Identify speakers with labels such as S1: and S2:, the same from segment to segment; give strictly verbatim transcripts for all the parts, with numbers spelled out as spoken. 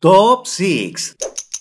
S1: Top seis.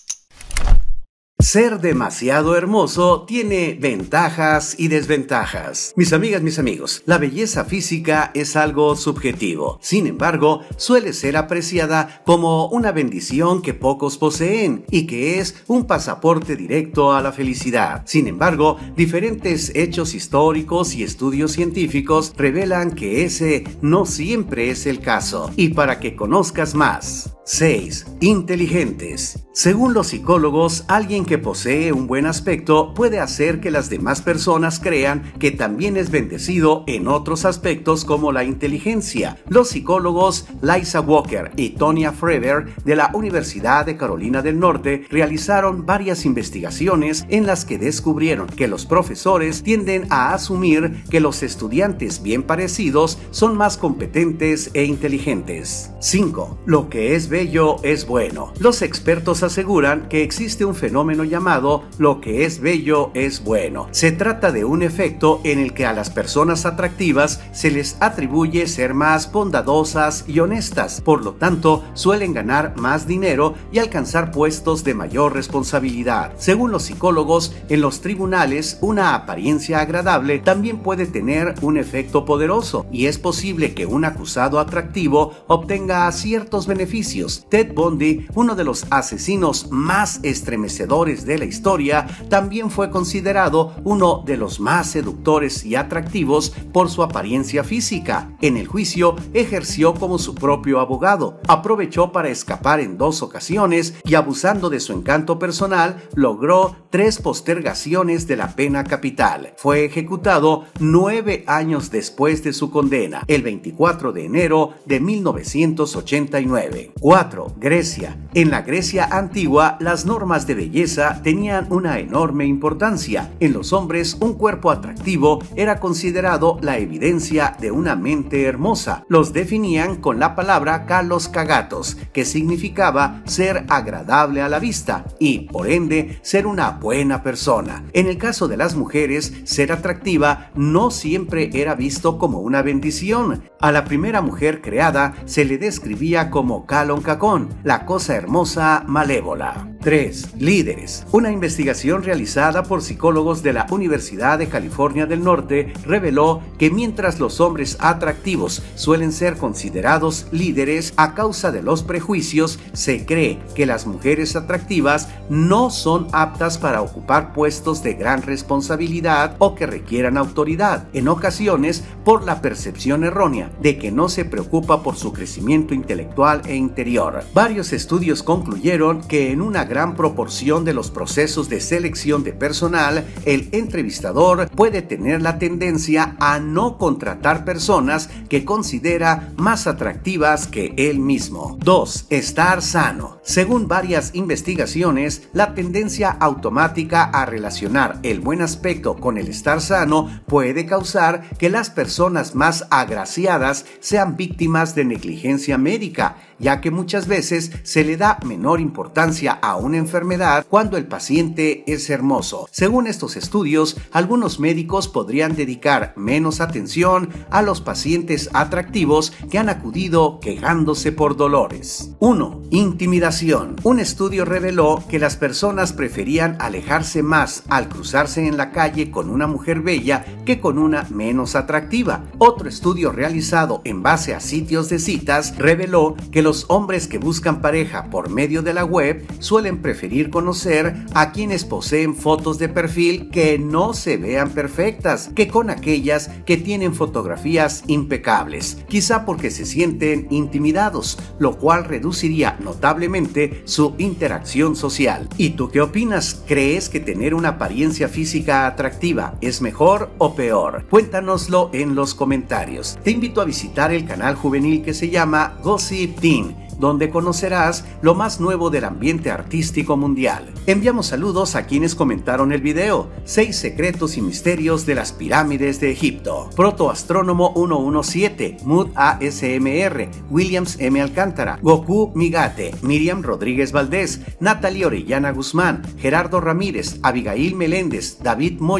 S1: Ser demasiado hermoso tiene ventajas y desventajas. Mis amigas, mis amigos, la belleza física es algo subjetivo. Sin embargo, suele ser apreciada como una bendición que pocos poseen y que es un pasaporte directo a la felicidad. Sin embargo, diferentes hechos históricos y estudios científicos revelan que ese no siempre es el caso. Y para que conozcas más. seis. Inteligentes. Según los psicólogos, alguien que posee un buen aspecto puede hacer que las demás personas crean que también es bendecido en otros aspectos como la inteligencia. Los psicólogos Liza Walker y Tonya Freber de la Universidad de Carolina del Norte realizaron varias investigaciones en las que descubrieron que los profesores tienden a asumir que los estudiantes bien parecidos son más competentes e inteligentes. cinco. Lo que es bello es bueno. Los expertos aseguran que existe un fenómeno llamado lo que es bello es bueno. Se trata de un efecto en el que a las personas atractivas se les atribuye ser más bondadosas y honestas, por lo tanto suelen ganar más dinero y alcanzar puestos de mayor responsabilidad. Según los psicólogos, en los tribunales una apariencia agradable también puede tener un efecto poderoso y es posible que un acusado atractivo obtenga ciertos beneficios. Ted Bundy, uno de los asesinos más estremecedores de la historia, también fue considerado uno de los más seductores y atractivos por su apariencia física. En el juicio ejerció como su propio abogado, aprovechó para escapar en dos ocasiones y, abusando de su encanto personal, logró tres postergaciones de la pena capital. Fue ejecutado nueve años después de su condena, el veinticuatro de enero de mil novecientos ochenta y nueve. cuatro. Grecia. En la Grecia antigua, las normas de belleza tenían una enorme importancia. En los hombres, un cuerpo atractivo era considerado la evidencia de una mente hermosa. Los definían con la palabra kalos kagatos, que significaba ser agradable a la vista y, por ende, ser una buena persona. En el caso de las mujeres, ser atractiva no siempre era visto como una bendición. A la primera mujer creada se le describía como Kalon Kakon, la cosa hermosa malévola. tres. Líderes. Una investigación realizada por psicólogos de la Universidad de California del Norte reveló que mientras los hombres atractivos suelen ser considerados líderes a causa de los prejuicios, se cree que las mujeres atractivas no son aptas para ocupar puestos de gran responsabilidad o que requieran autoridad, en ocasiones por la percepción errónea de que no se preocupa por su crecimiento intelectual e interior. Varios estudios concluyeron que en una gran proporción de los procesos de selección de personal, el entrevistador puede tener la tendencia a no contratar personas que considera más atractivas que él mismo. dos. Estar sano. Según varias investigaciones, la tendencia automática a relacionar el buen aspecto con el estar sano puede causar que las personas más agraciadas sean víctimas de negligencia médica, ya que muchas veces se le da menor importancia a una enfermedad cuando el paciente es hermoso. Según estos estudios, algunos médicos podrían dedicar menos atención a los pacientes atractivos que han acudido quejándose por dolores. uno. Intimidación. Un estudio reveló que las personas preferían alejarse más al cruzarse en la calle con una mujer bella que con una menos atractiva. Otro estudio realizado en base a sitios de citas reveló que los hombres que buscan pareja por medio de la web suelen preferir conocer a quienes poseen fotos de perfil que no se vean perfectas que con aquellas que tienen fotografías impecables, quizá porque se sienten intimidados, lo cual reduciría notablemente su interacción social. ¿Y tú qué opinas? ¿Crees que tener una apariencia física atractiva es mejor o peor? Cuéntanoslo en los comentarios. Te invito a visitar el canal juvenil que se llama Gossip Teen, donde conocerás lo más nuevo del ambiente artístico mundial. Enviamos saludos a quienes comentaron el video. Seis secretos y misterios de las pirámides de Egipto. Protoastrónomo ciento diecisiete, Mood A S M R, Williams M. Alcántara, Goku Migate, Miriam Rodríguez Valdés, Natalie Orellana Guzmán, Gerardo Ramírez, Abigail Meléndez, David Moya,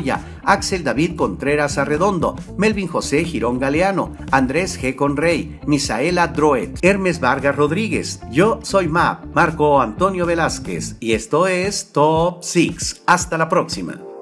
S1: Axel David Contreras Arredondo, Melvin José Girón Galeano, Andrés G. Conrey, Misaela Droet, Hermes Vargas Rodríguez. Yo soy Map, Marco Antonio Velázquez, y esto es Top seis. Hasta la próxima.